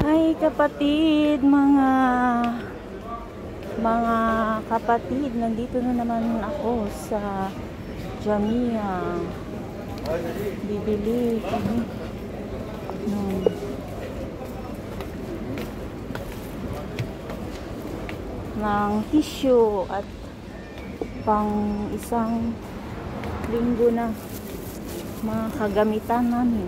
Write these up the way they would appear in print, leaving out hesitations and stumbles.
Hi kapatid, mga kapatid, nandito na naman ako sa Jamia. Bibili kami ng tissue at pang isang linggo na mga kagamitan namin.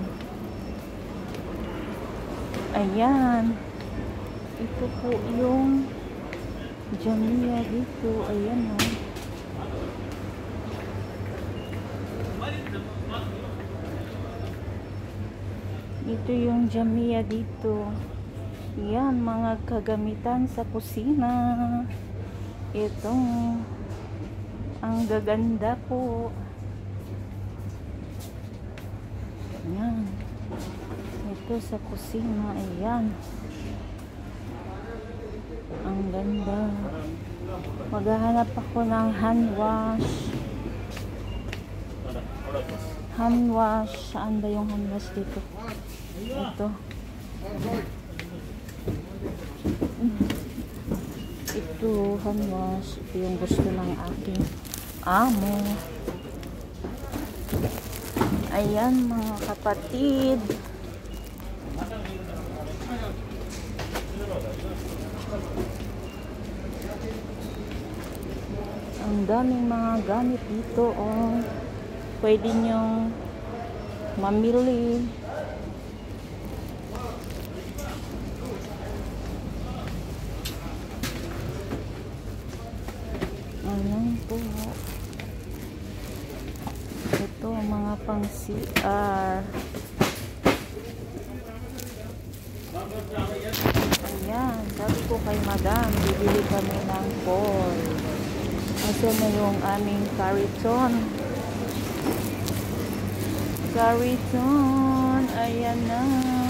Ayan, ito po yung Jamia dito. Ayan o. Ito yung Jamia dito. Ayan, mga kagamitan sa kusina. Ito, ang gaganda po. Ayan. Ito sa kusina, ayan. Ang ganda. Maghahanap ako ng hand wash. Hand wash. Saan ba yung hand wash dito? Ito. Ito, hand wash. Ito yung gusto ng aking amo. Ayan mga kapatid. Ang daming mga gamit dito, oh. Pwede nyong mamili. Ayan po. Ito, mga pang CR. Ayan, sabi ko kay madam, bibili kami ng Paul. Asan na yung aming kariton? Kariton, ayan na.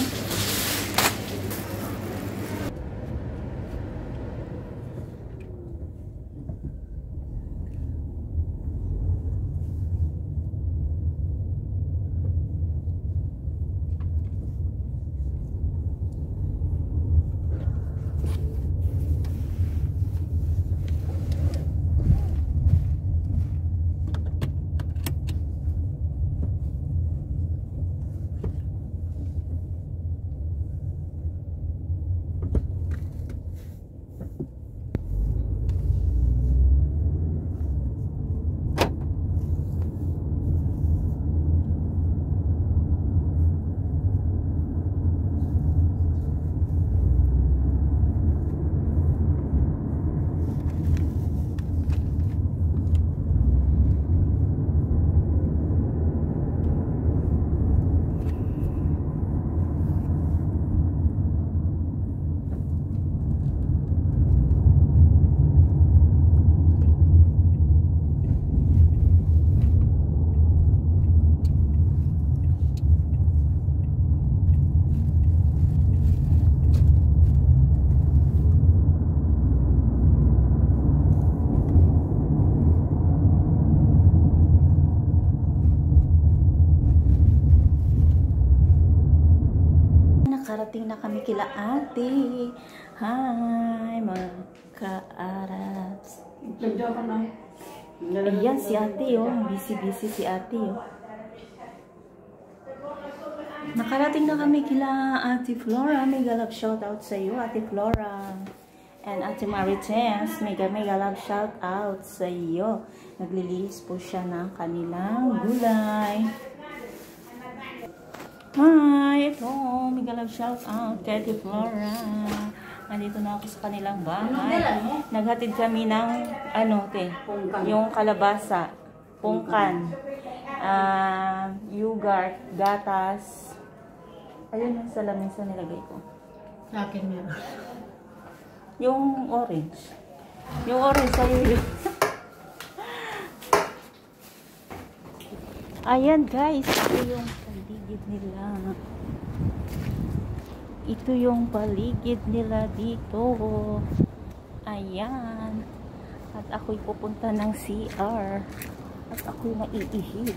Nakarating na kami kila ate. Hi, mga ka-arabs. Ayan si ate, oh. Busy-busy si ate, oh. Nakarating na kami kila ate Flora. Mega love shoutout sa iyo, ate Flora. And ate Marites, mega love shoutout sa iyo. Naglilinis po siya ng kanilang gulay. Hi, ito, mega love shout out kay Ate Flora. Nandito na ako sa kanilang bahay. Naghatid kami ng yung kalabasa, pungkan, yogurt, gatas. Ayun yung sa lamesa nilagay ko. Sa akin meron. Yung orange. Yung orange sa'yo yun. Ayan guys, ito yung paligid nila. Ito yung paligid nila dito. Ayan. At ako'y pupunta ng CR. At ako'y maiihi.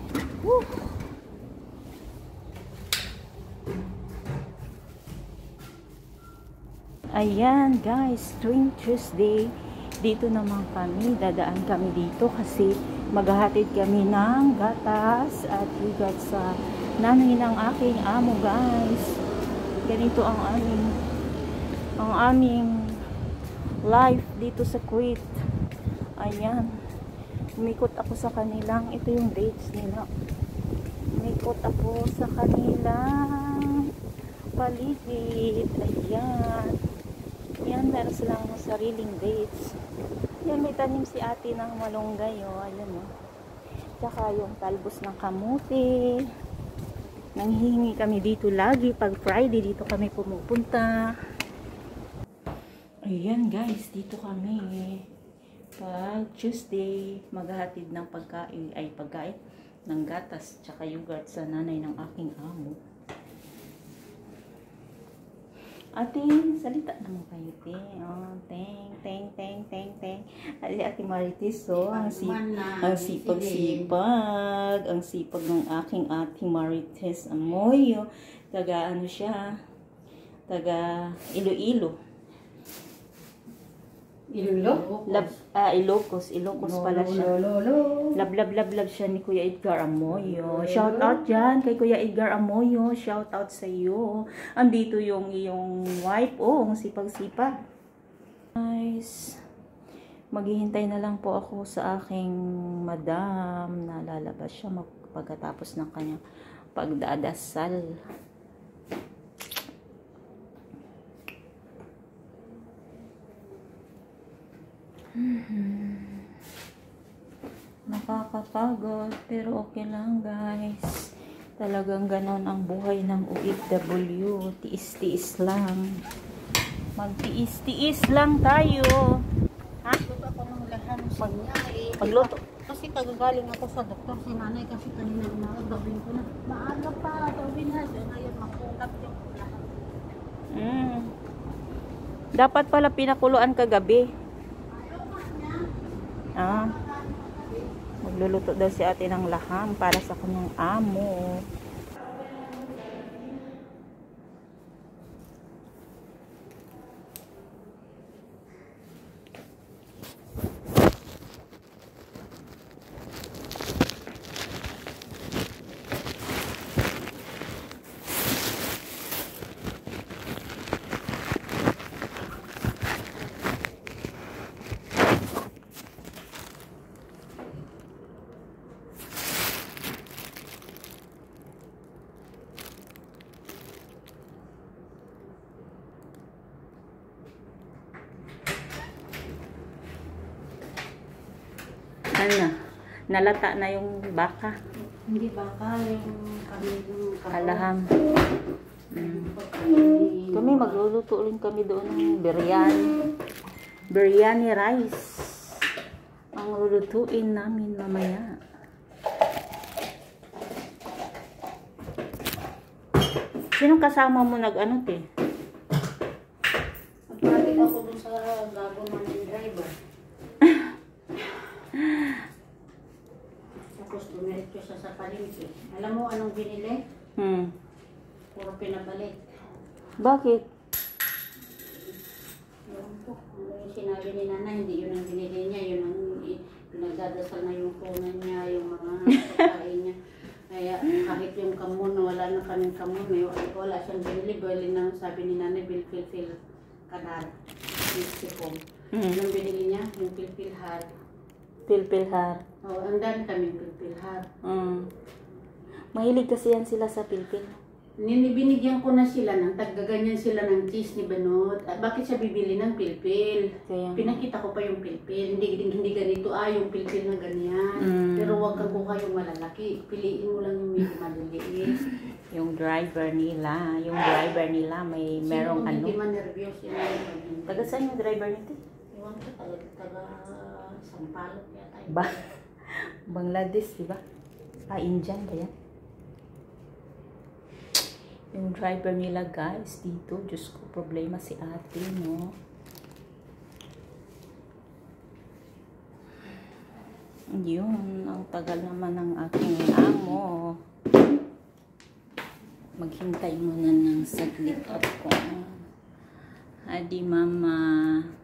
Woo! Ayan guys, tuwing Tuesday, dito naman kami, dadaan kami dito kasi maghahatid kami ng gatas at bigat sa nanay ng aking amo guys. Ganito ang aming life dito sa Kuwait. Ayan, umikot ako sa kanilang, ito yung dates nila. Umikot ako sa kanilang paligid. Ayan. Yan, meron silang sariling dates. Yan, may tanim si ate ng malunggay, oh. Ayan, oh. Tsaka yung talbos ng kamuti. Nanghihingi kami dito lagi. Pag Friday, dito kami pumupunta. Ayan, guys. Dito kami. Pag Tuesday, maghahatid ng pagkain ng gatas, tsaka yogurt sa nanay ng aking amo. Ate, salita naman kayo, te. Oh, teng. Ate Marites, so, ang sipag-sipag. Ang sipag ng aking ate Marites. Amoy, oh. Taga, ano siya? Taga Iloilo. Ilocos pala siya. Lab siya ni Kuya Edgar Amoyo. Shout out dyan kay Kuya Edgar Amoyo. Shout out sa iyo. Andito yung iyong wife. Oh, ang sipag-sipag. Guys, maghihintay na lang po ako sa aking madam na lalabas siya pagkatapos ng kanyang pagdadasal. Nakakapagod pero okay lang guys. Talagang ganon ang buhay ng OFW. Tiis-tiis lang. Magtiis-tiis lang tayo. Ha? Magluto. Kasi kagagaling ako sa doktor si nanay kasi kanina gawin ko na. Maaga pa, gawin na. Ngayon makulat yung lahat. Dapat pala pinakuluan kagabi. Magluluto daw si ate ng laham para sa kanyang amo. Ano? Nalata na yung baka. Hindi baka, yung Alaham. Kami magluluto rin kami doon ng biryani. Biryani rice. Ang lulutuin namin mamaya. Sinong kasama mo nag-ano, te? Magpalit ako dun sa gago ng driver. Tapos dumiretso siya sa palengke. Alam mo anong binili? Puro pinabalik. Bakit? Yung sinabi ni Nana, hindi yun ang binili niya. Yun ang pinagdadasal na yung punan niya, yung mga pagkain niya. Kaya kahit yung kamon, wala na kaming kamon. Wala siyang binili. Bili na, sabi ni Nana, Pilpil Kadar. Pisipong. Yung binili niya, yung Pilpilhar. Pilpilhar. Oo, ang dami kaming Pilpilhar. Mahilig kasi yan sila sa pilpil. Binigyan ko na sila ng taggaganyan sila ng cheese ni Banot. At bakit siya bibili ng pilpil? Pinakita ko pa yung pilpil. Hindi ganito, yung pilpil na ganyan. Pero huwag kang kuha yung malalaki. Piliin mo lang yung medyo maliliit. Yung driver nila may merong ano. Hindi man nervyos yun. Taga saan yung driver nito? Iwan ko, taga Sampalok yata. Bangladesh, diba? Indian ba yan? Yung driver nila guys dito, Diyos ko, problema si ate, no? Yun, ang tagal naman ng aking amo. Maghintay muna ng saglit ako. Adi Mama.